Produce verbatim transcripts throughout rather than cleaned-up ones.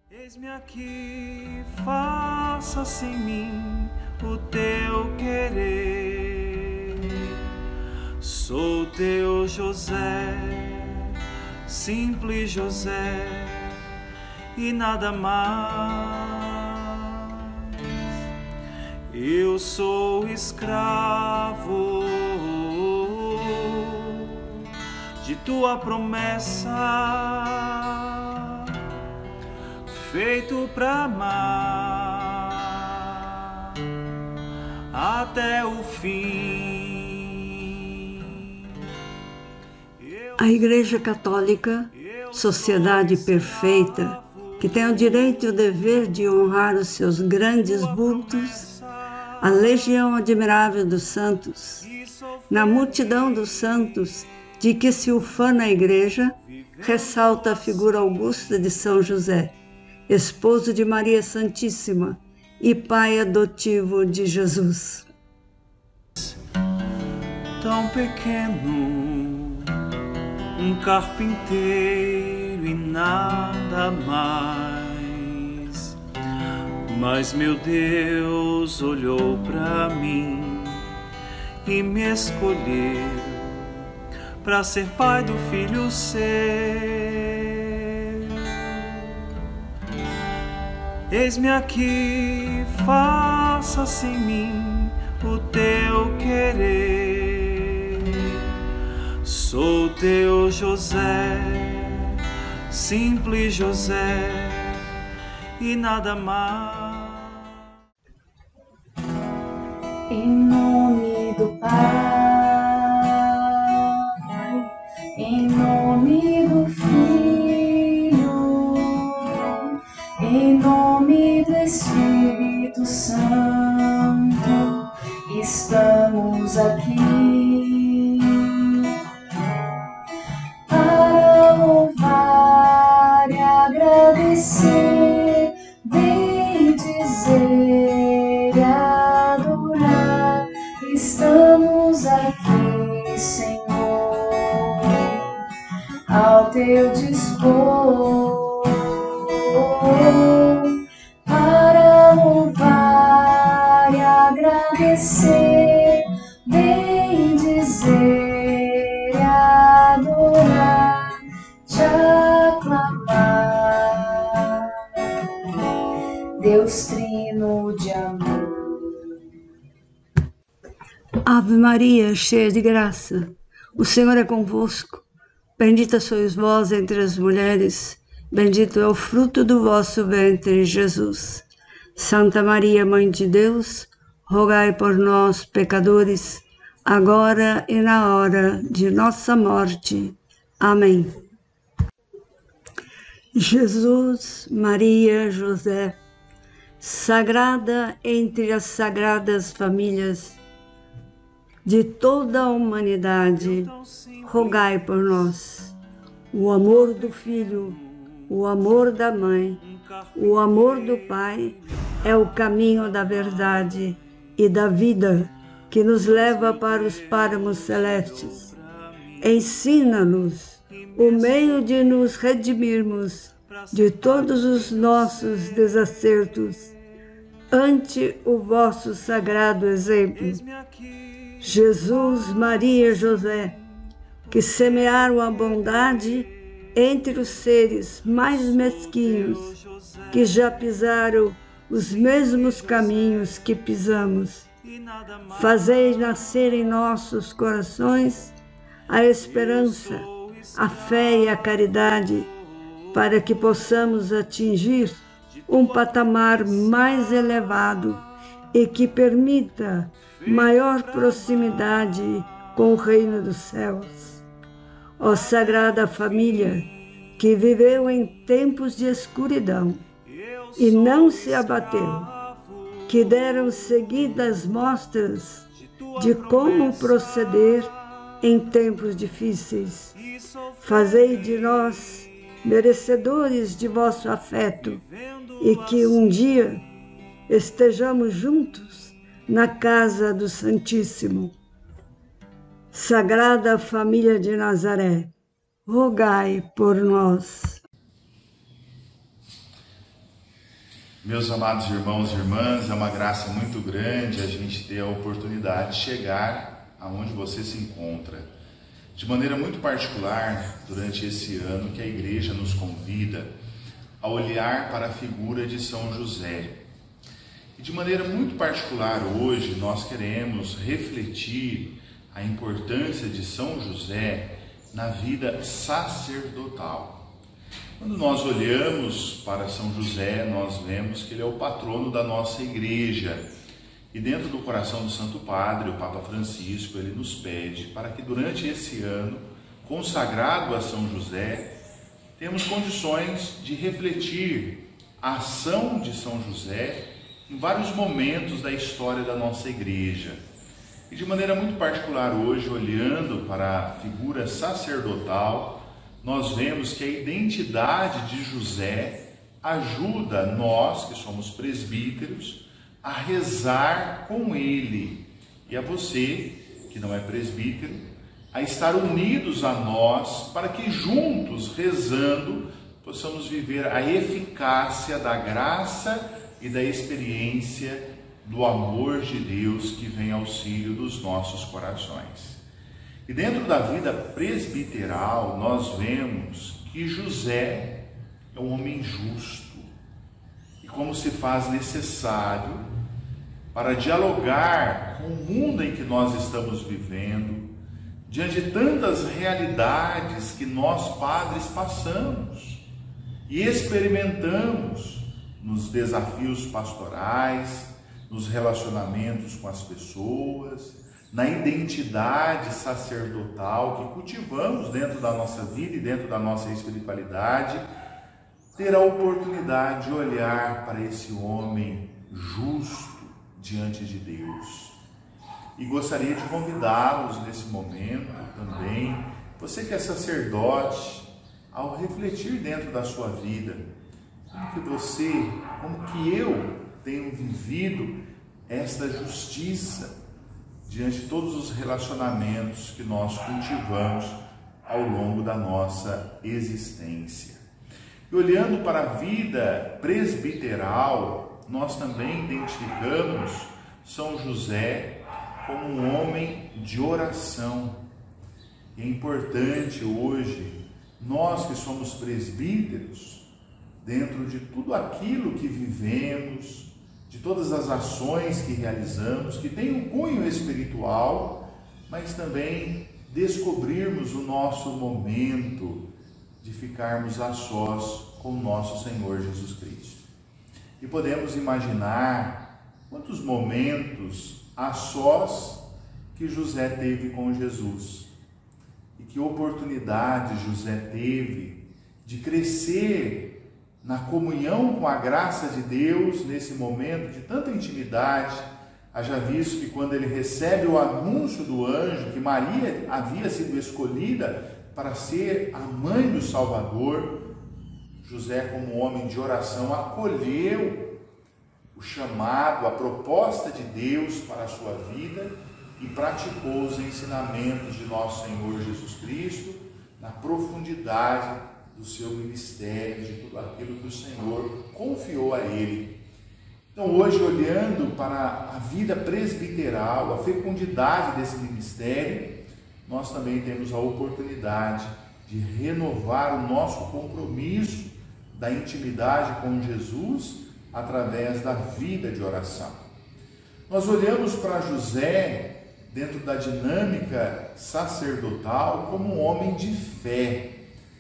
Eis-me aqui, faça-se em mim o teu querer. Sou teu José, simples José, e nada mais. Eu sou escravo de tua promessa, feito pra amar até o fim. A Igreja Católica, sociedade perfeita, que tem o direito e o dever de honrar os seus grandes vultos, a legião admirável dos santos, na multidão dos santos de que se ufana a Igreja, ressalta a figura augusta de São José, esposo de Maria Santíssima e pai adotivo de Jesus. Tão pequeno, um carpinteiro e nada mais. Mas meu Deus olhou pra mim e me escolheu pra ser pai do filho seu. Eis-me aqui, faça-se em mim o teu querer. Sou teu José, simples José, e nada mais. Em nome do Pai, em nome do Filho, em nome do Espírito Santo, estamos aqui para louvar e agradecer, bem dizer e adorar. Estamos aqui, Senhor, ao teu dispor, para louvar e agradecer, bem dizer e adorar, te aclamar, Deus Trino de amor. Ave Maria, cheia de graça, o Senhor é convosco. Bendita sois vós entre as mulheres, bendito é o fruto do vosso ventre, Jesus. Santa Maria, Mãe de Deus, rogai por nós, pecadores, agora e na hora de nossa morte. Amém. Jesus, Maria, José, sagrada entre as sagradas famílias de toda a humanidade, rogai por nós. O amor do Filho, o amor da Mãe, o amor do Pai é o caminho da verdade e da vida que nos leva para os páramos celestes. Ensina-nos o meio de nos redimirmos de todos os nossos desacertos ante o vosso sagrado exemplo. Jesus, Maria, José, que semearam a bondade entre os seres mais mesquinhos, que já pisaram os mesmos caminhos que pisamos. Fazei nascer em nossos corações a esperança, a fé e a caridade, para que possamos atingir um patamar mais elevado e que permita maior proximidade com o reino dos céus. Ó Sagrada Família, que viveu em tempos de escuridão e não se abateu, que deram seguidas mostras de como proceder em tempos difíceis. Fazei de nós merecedores de vosso afeto e que um dia estejamos juntos na casa do Santíssimo. Sagrada Família de Nazaré, rogai por nós. Meus amados irmãos e irmãs, é uma graça muito grande a gente ter a oportunidade de chegar aonde você se encontra. De maneira muito particular, durante esse ano que a igreja nos convida a olhar para a figura de São José. E de maneira muito particular hoje nós queremos refletir a importância de São José na vida sacerdotal. Quando nós olhamos para São José, nós vemos que ele é o patrono da nossa igreja. E dentro do coração do Santo Padre, o Papa Francisco, ele nos pede para que durante esse ano, consagrado a São José, temos condições de refletir a ação de São José em vários momentos da história da nossa igreja. E de maneira muito particular hoje, olhando para a figura sacerdotal, nós vemos que a identidade de José ajuda nós, que somos presbíteros, a rezar com ele. E a você, que não é presbítero, a estar unidos a nós, para que juntos, rezando, possamos viver a eficácia da graça e da experiência do amor de Deus que vem ao auxílio dos nossos corações. E dentro da vida presbiteral, nós vemos que José é um homem justo. E como se faz necessário para dialogar com o mundo em que nós estamos vivendo, diante de tantas realidades que nós, padres, passamos e experimentamos nos desafios pastorais, nos relacionamentos com as pessoas, na identidade sacerdotal que cultivamos dentro da nossa vida e dentro da nossa espiritualidade, ter a oportunidade de olhar para esse homem justo diante de Deus. E gostaria de convidá-los nesse momento também, você que é sacerdote, ao refletir dentro da sua vida, como que você, como que eu tenho vivido esta justiça diante de todos os relacionamentos que nós cultivamos ao longo da nossa existência. E olhando para a vida presbiteral, nós também identificamos São José como um homem de oração. E é importante hoje, nós que somos presbíteros, dentro de tudo aquilo que vivemos, de todas as ações que realizamos, que tem um cunho espiritual, mas também descobrirmos o nosso momento de ficarmos a sós com o nosso Senhor Jesus Cristo. E podemos imaginar quantos momentos a sós que José teve com Jesus, e que oportunidade José teve de crescer na comunhão com a graça de Deus, nesse momento de tanta intimidade. Haja visto que quando ele recebe o anúncio do anjo que Maria havia sido escolhida para ser a mãe do Salvador, José, como homem de oração, acolheu o chamado, a proposta de Deus para a sua vida e praticou os ensinamentos de nosso Senhor Jesus Cristo na profundidade do seu ministério, de tudo aquilo que o Senhor confiou a ele. Então hoje, olhando para a vida presbiteral, a fecundidade desse ministério, nós também temos a oportunidade de renovar o nosso compromisso da intimidade com Jesus através da vida de oração. Nós olhamos para José, dentro da dinâmica sacerdotal, como um homem de fé.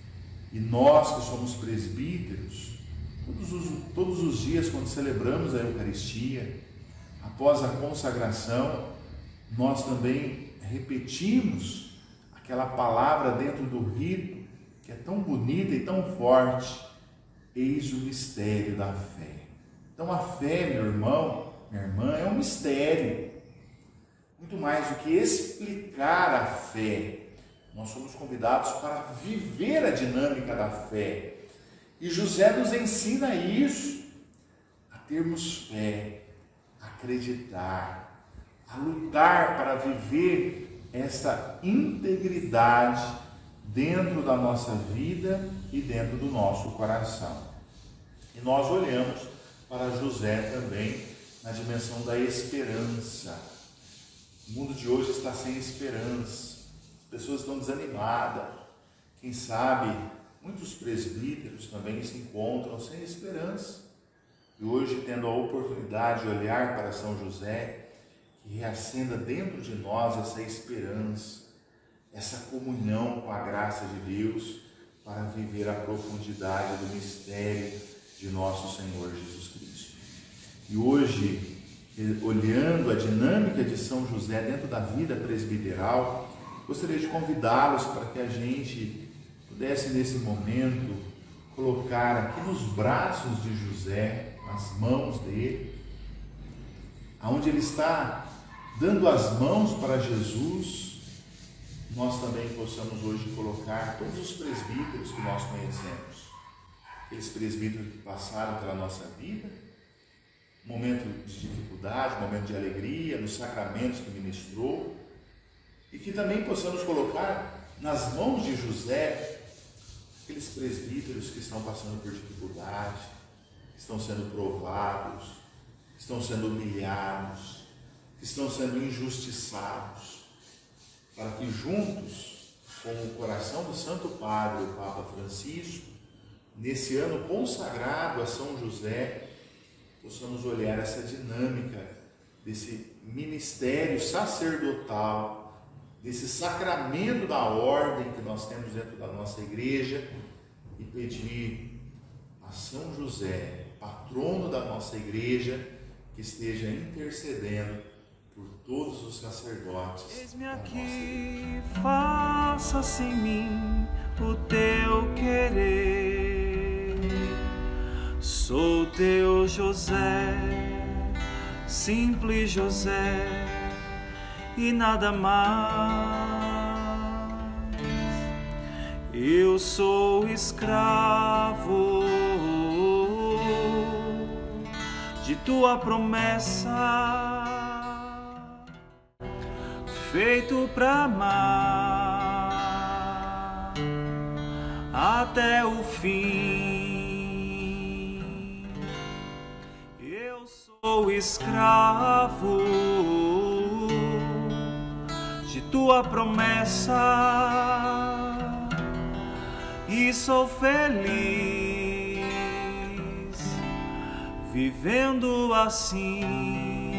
E nós que somos presbíteros, todos os, todos os dias quando celebramos a Eucaristia, após a consagração, nós também repetimos aquela palavra dentro do rito, que é tão bonita e tão forte: eis o mistério da fé. Então a fé, meu irmão, minha irmã, é um mistério. Muito mais do que explicar a fé, nós somos convidados para viver a dinâmica da fé. E José nos ensina isso, a termos fé, a acreditar, a lutar para viver essa integridade dentro da nossa vida e dentro do nosso coração. E nós olhamos para José também na dimensão da esperança. O mundo de hoje está sem esperança, as pessoas estão desanimadas. Quem sabe, muitos presbíteros também se encontram sem esperança. E hoje, tendo a oportunidade de olhar para São José, que reacenda dentro de nós essa esperança, essa comunhão com a graça de Deus, para viver a profundidade do mistério de nosso Senhor Jesus Cristo. E hoje, olhando a dinâmica de São José dentro da vida presbiteral, gostaria de convidá-los para que a gente pudesse, nesse momento, colocar aqui nos braços de José, nas mãos dele, aonde ele está dando as mãos para Jesus, nós também possamos hoje colocar todos os presbíteros que nós conhecemos, aqueles presbíteros que passaram pela nossa vida, momento de dificuldade, momento de alegria, nos sacramentos que ministrou, e que também possamos colocar nas mãos de José aqueles presbíteros que estão passando por dificuldade, que estão sendo provados, que estão sendo humilhados, que estão sendo injustiçados, para que juntos, com o coração do Santo Padre, o Papa Francisco, nesse ano consagrado a São José, possamos olhar essa dinâmica desse ministério sacerdotal, desse sacramento da ordem que nós temos dentro da nossa igreja, e pedir a São José, patrono da nossa igreja, que esteja intercedendo por todos os sacerdotes. Eis-me aqui, faça-se em mim o teu querer. Sou teu José, simples José, e nada mais. Eu sou escravo de tua promessa, feito pra amar até o fim. Eu sou escravo de tua promessa e sou feliz vivendo assim.